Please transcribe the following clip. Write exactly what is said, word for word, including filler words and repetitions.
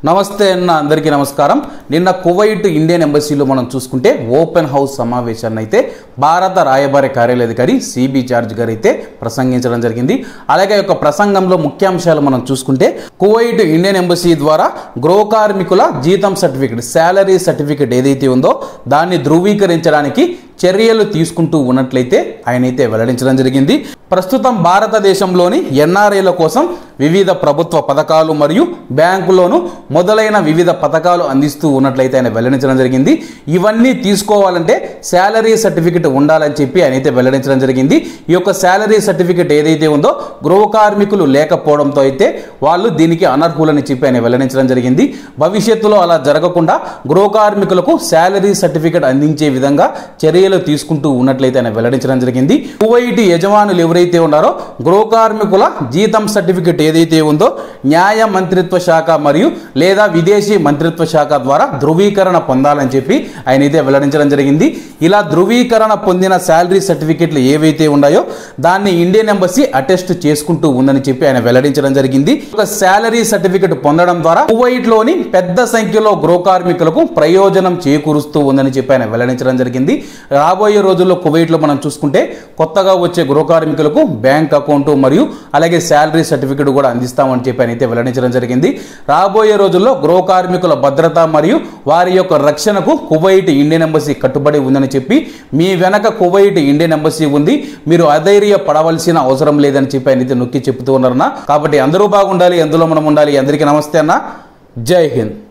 నమస్తే అన్న అందరికీ నమస్కారం। నిన్న కువైట్ ఇండియన్ ఎంబసీలో మనం చూసుకుంటే ఓపెన్ హౌస్ సమావేశాన్ని అయితే భారత రాయబారి కార్యాలయాధికారి సిబి జార్జ్ గారు అయితే ప్రసంగించడం జరిగింది। అలాగే ఒక ప్రసంగంలో ముఖ్యాంశాలు మనం చూసుకుంటే కువైట్ ఇండియన్ ఎంబసీ ద్వారా గృహ కార్మికుల జీతం సర్టిఫికెట్ శాలరీ సర్టిఫికెట్ ఏదైతే ఉందో దాన్ని ధృవీకరించడానికి చర్యలు తీసుకుంటూ ఉన్నట్లయితే ఆయన అయితే వెల్లడించడం జరిగింది। ప్రస్తుతం భారతదేశంలోని ఎన్ఆర్ఐల కోసం వివిధ ప్రభుత్వ పథకాలు మరియు బ్యాంకులోను మొదలైన వివిధ పథకాలు అందిస్తూ ఉన్నట్లయితే ఆయన వెల్లడించడం జరిగింది। ఇవన్నీ తీసుకోవాలంటే శాలరీ సర్టిఫికెట్ ఉండాలని చెప్పి ఆయన అయితే వెల్లడించడం జరిగింది। ఈ యొక్క శాలరీ సర్టిఫికెట్ ఏదైతే ఉందో గృహ కార్మికులు లేకపోవడంతో అయితే వాళ్ళు దీనికి అనర్హులని చెప్పి ఆయన వెల్లడించడం జరిగింది। భవిష్యత్తులో అలా జరగకుండా గృహ కార్మికులకు శాలరీ సర్టిఫికెట్ అందించే విధంగా చర్యలు తీసుకుంటూ ఉన్నట్లయితే ఆయన వెల్లడించడం జరిగింది। కువైట్ యజమానులు ఎవరైతే ఉన్నారో గృహ కార్మికుల జీతం సర్టిఫికెట్ ఏదైతే ఉందో న్యాయ మంత్రిత్వ శాఖ మరియు లేదా విదేశీ మంత్రిత్వ శాఖ ద్వారా ధృవీకరణ పొందాలని చెప్పి ఆయన అయితే వెల్లడించడం జరిగింది। ఇలా ధృవీకరణ పొందిన శాలరీ సర్టిఫికెట్లు ఏవైతే ఉన్నాయో దాన్ని ఇండియన్ ఎంబసీ అటెస్ట్ చేసుకుంటూ ఉందని చెప్పి ఆయన వెల్లడించడం జరిగింది। ఒక శాలరీ సర్టిఫికెట్ పొందడం ద్వారా కువైట్ లోని పెద్ద సంఖ్యలో గృహ కార్మికులకు ప్రయోజనం చేకూరుస్తూ ఉందని చెప్పి ఆయన వెల్లడించడం జరిగింది। రాబోయే రోజుల్లో కువైట్ లో మనం చూసుకుంటే కొత్తగా వచ్చే గృహ కార్మికులకు బ్యాంక్ అకౌంట్ మరియు అలాగే శాలరీ సర్టిఫికెట్ కూడా అందిస్తామని చెప్పి ఆయన అయితే వెల్లడించడం జరిగింది। రాబోయే రోజుల్లో గృహ కార్మికుల భద్రత మరియు వారి యొక్క రక్షణకు కువైట్ ఇండియన్ ఎంబసీ కట్టుబడి ఉందని చెప్పి మీ వెనక కువైట్ ఇండియన్ ఎంబసీ ఉంది, మీరు అధైర్య పడవలసిన అవసరం లేదని చెప్పి ఆయన అయితే నొక్కి చెప్తూ ఉన్నారన్న। కాబట్టి అందరూ బాగుండాలి, ఎందులో మనం ఉండాలి। అందరికీ నమస్తే అన్న, జై హింద్।